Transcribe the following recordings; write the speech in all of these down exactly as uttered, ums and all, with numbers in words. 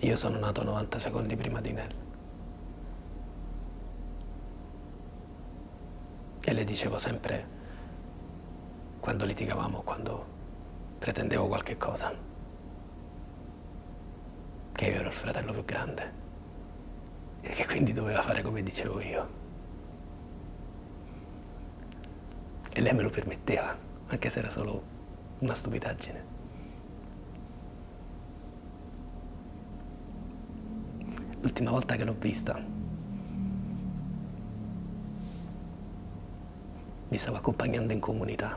Io sono nato novanta secondi prima di Nell. E le dicevo sempre, quando litigavamo, quando pretendevo qualche cosa, che io ero il fratello più grande e che quindi doveva fare come dicevo io. E lei me lo permetteva, anche se era solo una stupidaggine. L'ultima volta che l'ho vista, mi stava accompagnando in comunità.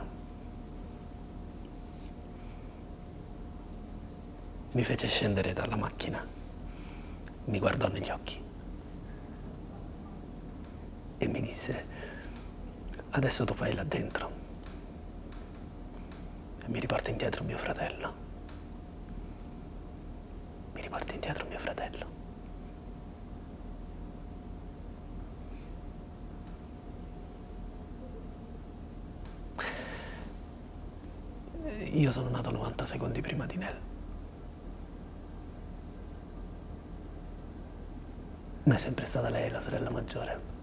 Mi fece scendere dalla macchina, mi guardò negli occhi e mi disse: adesso tu vai là dentro e mi riporta indietro mio fratello. Mi riporta indietro mio fratello. Io sono nato novanta secondi prima di Nell. Ma è sempre stata lei la sorella maggiore.